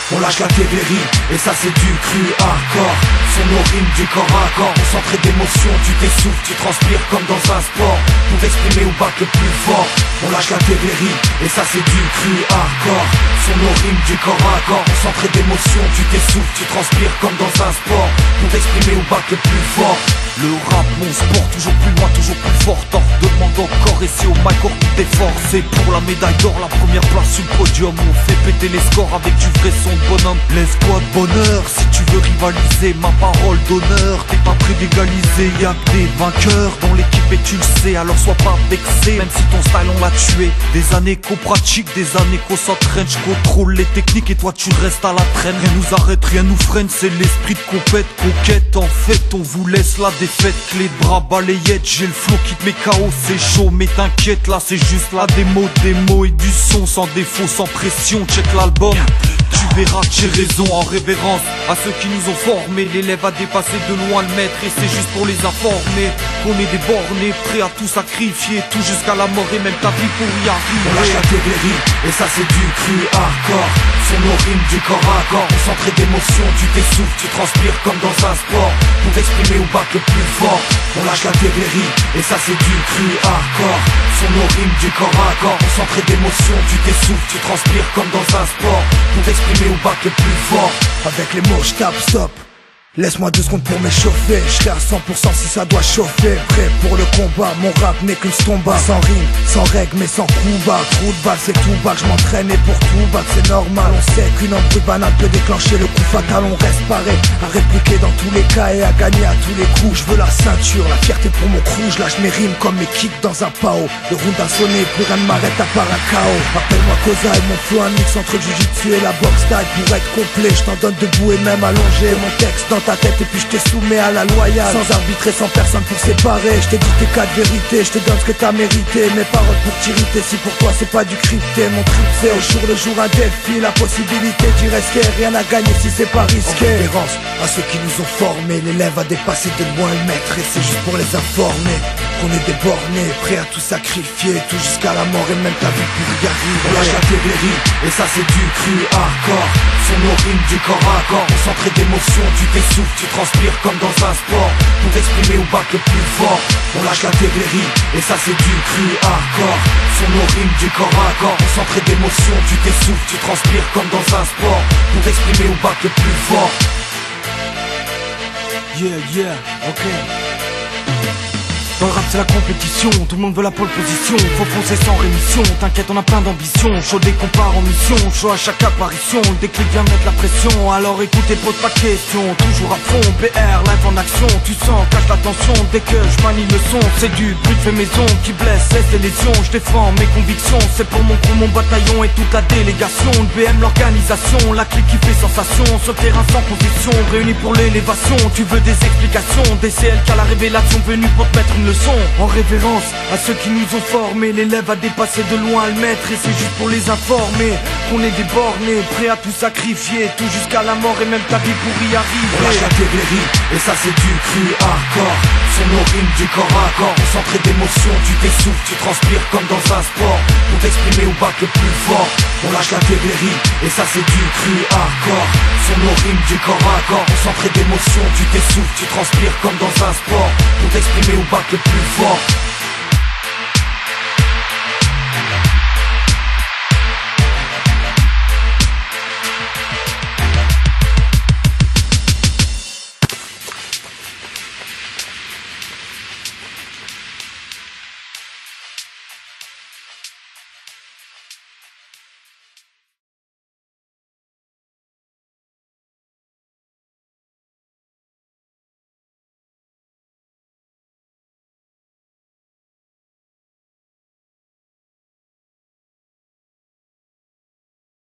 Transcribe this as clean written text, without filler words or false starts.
On lâche la thévérie, et ça c'est du cru hardcore. Son nos rimes du corps à corps, concentré d'émotion, tu t'essouffles, tu transpires comme dans un sport. Pour exprimer ou battre le plus fort. On lâche la thévérie, et ça c'est du cru hardcore. Son nos rimes du corps à corps, concentré d'émotion, tu t'essouffles, tu transpires comme dans un sport. Pour exprimer ou battre le plus fort. Le rap, mon sport, toujours plus loin, toujours plus fort. T'en demande encore, et si au mic, corps tout est fort. C'est pour la médaille d'or, la première place sur le podium. On fait péter les scores avec du vrai son de bonhomme. L'espoir de bonheur, si tu veux rivaliser, ma parole d'honneur. T'es pas prêt d'égaliser, y'a que des vainqueurs dans l'équipe et tu le sais, alors sois pas vexé. Même si ton style on l'a tué. Des années qu'on pratique, des années qu'on s'entraîne. Je contrôle les techniques et toi tu restes à la traîne. Rien nous arrête, rien nous freine, c'est l'esprit de compète. Conquête, en fait, on vous laisse la défaite. Clé de bras, balayette, j'ai le flow qui te met KO. C'est chaud, mais t'inquiète, là c'est juste la démo. Des mots et du son, sans défaut, sans pression. Check l'album. Tu verras que j'ai raison, en révérence à ceux qui nous ont formés. L'élève a dépassé de loin le maître et c'est juste pour les informer qu'on est des bornés, prêts à tout sacrifier, tout jusqu'à la mort et même ta vie pour y arriver. On lâche la thévérie, et ça c'est du cru hardcore. Son nos rimes du corps à corps, concentré d'émotion, tu t'essouffles, tu transpires comme dans un sport. Pour exprimer ou battre le plus fort. On lâche la thévérie, et ça c'est du cru hardcore. Son nos rimes du corps à corps, concentré d'émotion, tu t'essouffles, tu transpires comme dans un sport. Pour exprimer ou battre le plus fort. Avec les mots je tape stop. Laisse-moi 2 secondes pour m'échauffer. Je serai à 100% si ça doit chauffer. Prêt pour le combat, mon rap n'est qu'une stomba. Sans rime, sans règle mais sans coup bas. Trou de balle c'est tout bas, je m'entraîne et pour tout battre c'est normal. On sait qu'une embrouille banale peut déclencher le coup fatal. On reste paré à répliquer dans tous les cas et à gagner à tous les coups. Je veux la ceinture, la fierté pour mon crew. Je lâche mes rimes comme mes kicks dans un pao. Le round a sonné, plus rien ne m'arrête à part un chaos. Appelle-moi Kozai, mon flow un mix entre le jiu-jitsu et la boxe style. Pour être complet, je t'en donne debout et même allongé. Mon texte dans ta tête et puis je te soumets à la loyale. Sans arbitre et sans personne pour séparer. Je t'ai dit tes 4 vérités, je te donne ce que t'as mérité. Mes paroles pour t'irriter, si pour toi c'est pas du crypté. Mon trip c'est au jour le jour un défi. La possibilité d'y rester, rien à gagner si c'est pas risqué. En référence à ceux qui nous ont formés. L'élève a dépassé de loin le maître. Et c'est juste pour les informer qu'on est des bornés, prêts à tout sacrifier, tout jusqu'à la mort et même ta vie pour y arriver. On lâche la thévérie, et ça c'est du cru hardcore. Son nos rimes du corps à corps, concentré d'émotion, tu t'essouffles, tu transpires comme dans un sport. Pour exprimer ou battre le plus fort. On lâche la thévérie, et ça c'est du cru hardcore. Son nos rimes du corps à corps, concentré d'émotion, tu t'essouffles, tu transpires comme dans un sport. Pour exprimer ou battre le plus fort. Yeah, ok. Dans le rap c'est la compétition, tout le monde veut la pole position. Faut foncer sans rémission, t'inquiète on a plein d'ambition. Chaud dès qu'on part en mission, chaud à chaque apparition. Le déclic vient mettre la pression, alors écoutez pose pas de questions. Toujours à fond, BR, live en action. Tu sens, cache la tension, dès que je manie le son. C'est du bruit fait maison, qui blesse, laisse des lésions. Je défends mes convictions, c'est pour mon crew, mon bataillon et toute la délégation. Le BM, l'organisation, la clique qui fait sensation. Sur le terrain sans concession, réunis pour l'élévation. Tu veux des explications, des CLK à la révélation. Venus pour te mettre une leçon. En révérence à ceux qui nous ont formés. L'élève a dépassé de loin le maître. Et c'est juste pour les informer qu'on est des bornés, prêts à tout sacrifier, tout jusqu'à la mort et même ta vie pour y arriver. On lâche la thévérie, et ça c'est du cru hardcore. Son nos rimes du corps à corps, concentré d'émotion, tu t'essouffles, tu transpires comme dans un sport. Pour t'exprimer ou battre le plus fort. On lâche la thévérie, et ça c'est du cru hardcore. Son nos rimes du corps à corps, concentré d'émotion, tu t'essouffles, tu transpires comme dans un sport. Pour t'exprimer ou battre le plus fort.